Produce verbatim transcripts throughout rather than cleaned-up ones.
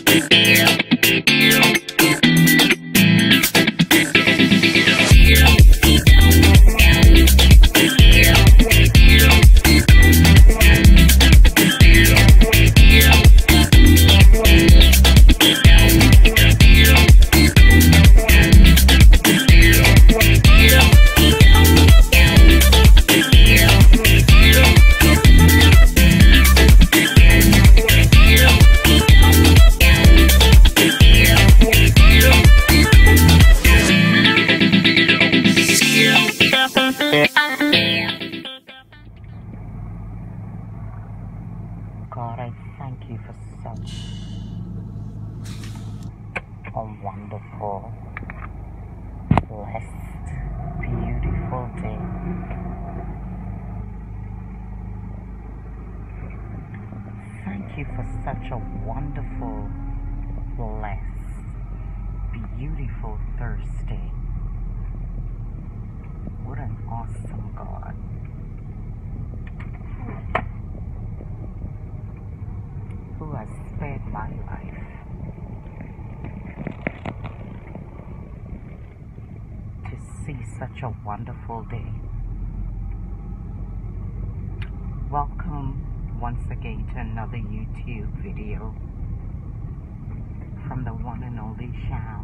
God, I thank you for such a wonderful, blessed, beautiful day. Thank you for such a wonderful, blessed, beautiful Thursday. What an awesome God. Who has spared my life to see such a wonderful day. Welcome once again to another YouTube video from the one and only Shao.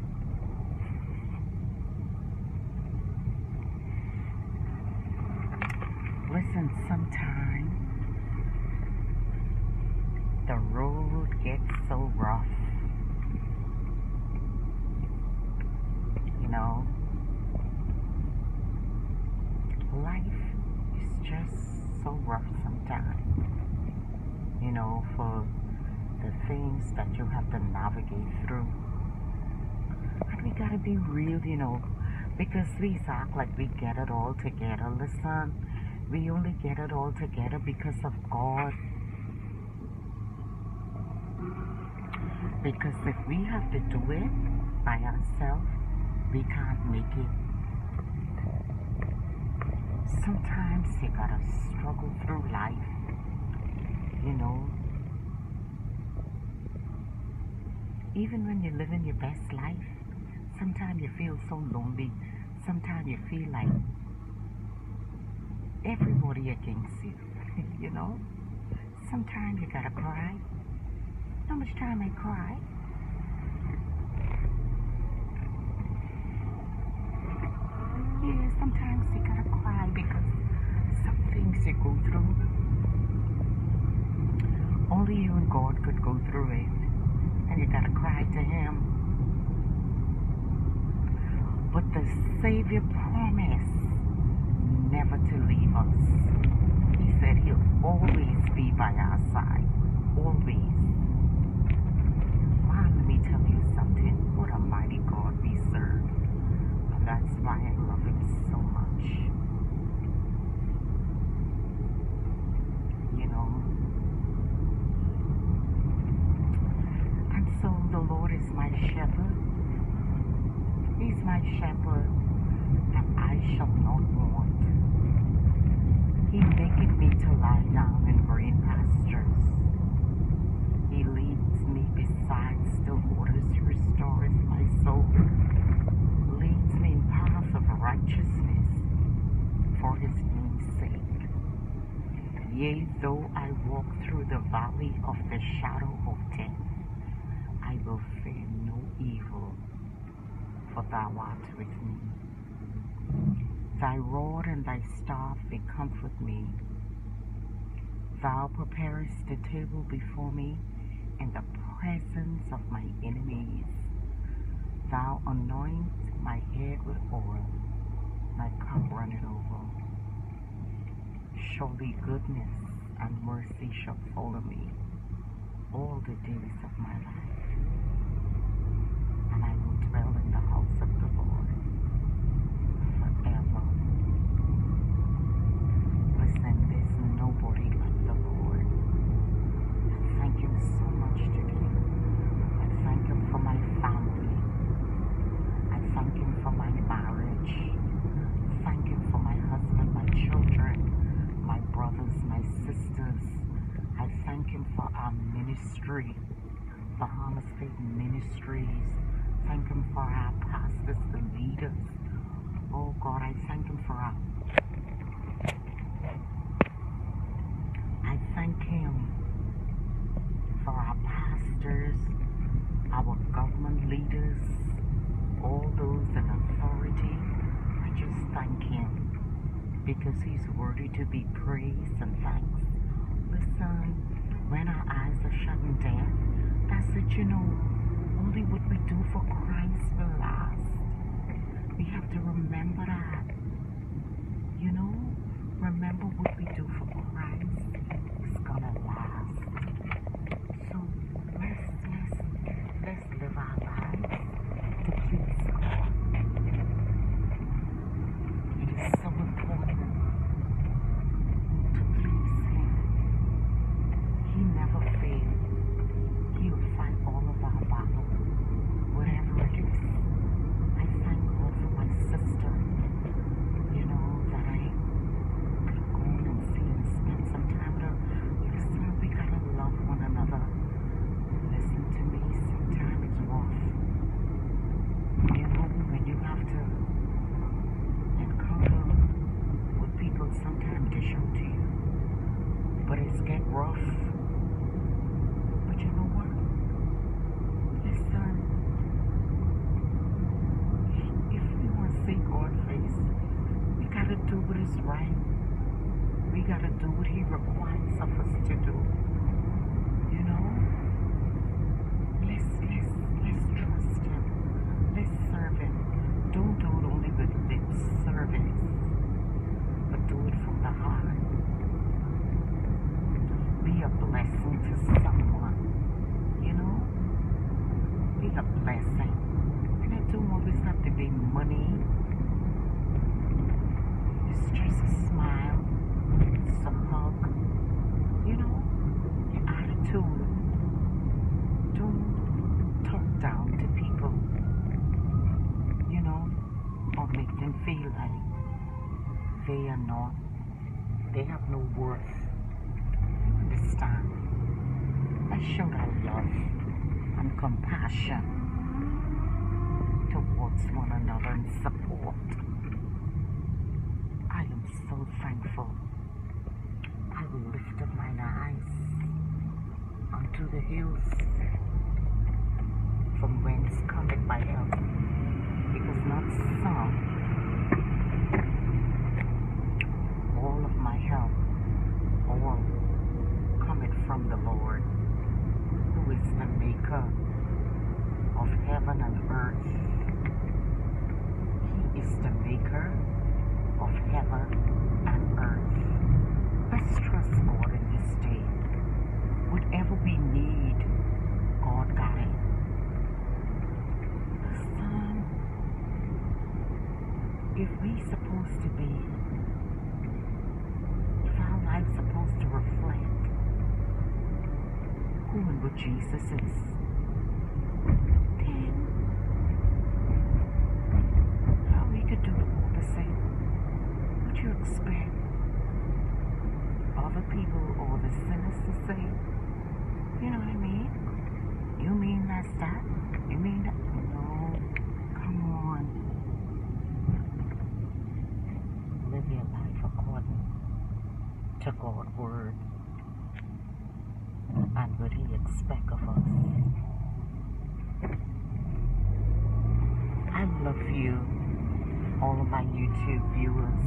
Listen, sometimes the road gets so rough, you know. Life is just so rough sometimes, you know, for the things that you have to navigate through. And we gotta be real, you know, because we act like we get it all together. Listen, we only get it all together because of God. Because if we have to do it by ourselves, we can't make it. Sometimes you gotta struggle through life, you know. Even when you're living your best life, sometimes you feel so lonely. Sometimes you feel like everybody against you, you know. Sometimes you gotta cry. How much time I cry? Yeah, sometimes you gotta cry because some things you go through, only you and God could go through it, and you gotta cry to Him. But the Savior promised never to leave us. He said He'll always be by our side, always. Let me tell you something. What a mighty God we serve. And that's why I love Him so much. You know. And so the Lord is my shepherd. He's my shepherd, and I shall not want. He maketh me to lie down in green pastures. He leads me beside still waters. He restores my soul. Leads me in paths of righteousness for His name's sake. Yea, though I walk through the valley of the shadow of death, I will fear no evil, for Thou art with me. Thy rod and Thy staff, they comfort me. Thou preparest the table before me in the presence of my enemies. Thou anoint my head with oil, my cup runneth over. Surely goodness and mercy shall follow me all the days of my life, and I will dwell in the house of the Lord forever. Listen, there's nobody like the Lord. I thank Him so much today. I thank Him for my family. I thank Him for my marriage. Thank Him for my husband, my children, my brothers, my sisters. I thank Him for our ministry, the Hana faith ministries. Thank Him for our pastors, the leaders. Oh God, I thank Him for our. I thank Him for our pastors, our government leaders, all those in authority. I just thank Him because He's worthy to be praised and thanks. Listen, when our eyes are shut in death, that's it, you know. Only what we do for Christ will last. We have to remember that. You know, remember what we do for Christ is gonna last. So let's let's let's live our lives to please God. It is so important to please Him. He never fails. He will fight all of our battles, whatever it is. I thank God for my sister, you know, that I could go and see and spend some time with her. Listen, we gotta love one another. Listen to me, sometimes it's rough. You know, when you have to encounter what people sometimes dish out to you, but it's get rough. But you know what? Listen, if we want to see God's face, we gotta do what is right. We gotta do what He requires of us to do. You know? Let's let's let's trust Him. Let's serve Him. Don't do it only with lip service, but do it from the heart. Be a blessing to someone. You know? Be a blessing. And it don't always have to be money. It's just a smile. It's a hug. You know? Your attitude. Don't talk down to people. You know? Or make them feel like they are not. They have no worth. You understand? Let's show that love and compassion towards one another and support. I am so thankful. I will lift up mine eyes unto the hills, from whence cometh my help, because not some, all of my help, all cometh from the Lord, who is the maker of heaven and earth. He is the maker of heaven and earth. Let's trust God in this day. Whatever we need, God got it. Listen, if we supposed to be, if our life's supposed to reflect who and what Jesus is, then how we could do the opposite. What you expect other people or the sinners to say? You know what I mean? You mean that's that? You mean that? No, come on. Live your life according to God's word and what He expects of us. I love you, all of my YouTube viewers.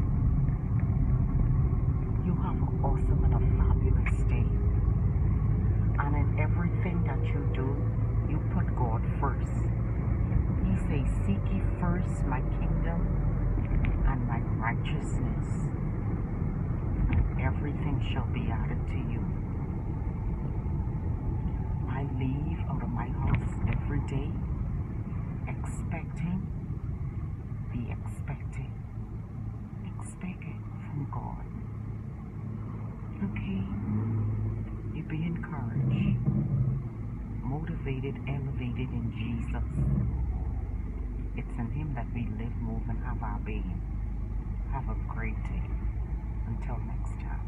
You have an awesome and a fabulous day. And in everything that you do, you put God first. He says, seek ye first my kingdom and my righteousness, and everything shall be added to you. I leave out of my house every day expecting, be expecting, expect it from God. Okay? You be encouraged, motivated, elevated in Jesus. It's in Him that we live, move, and have our being. Have a great day. Until next time.